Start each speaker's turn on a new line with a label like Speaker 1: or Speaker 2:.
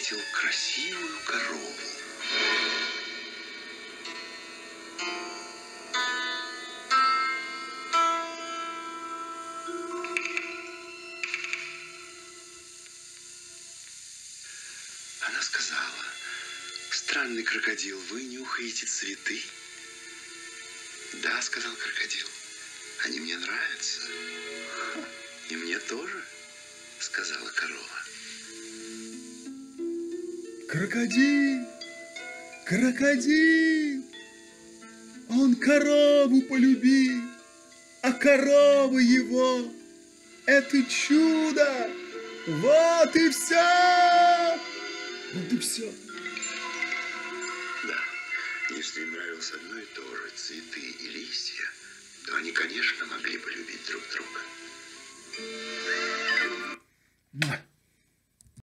Speaker 1: встретил красивую корову. Она сказала: странный крокодил, вы нюхаете цветы? Да, сказал крокодил, они мне нравятся. И мне тоже, сказала корова.
Speaker 2: Крокодил, крокодил, он корову полюбил, а корова его — это чудо. Вот и все. Вот и все.
Speaker 1: Да, если им нравилось одно и то же, цветы и листья, то они, конечно, могли полюбить друг друга.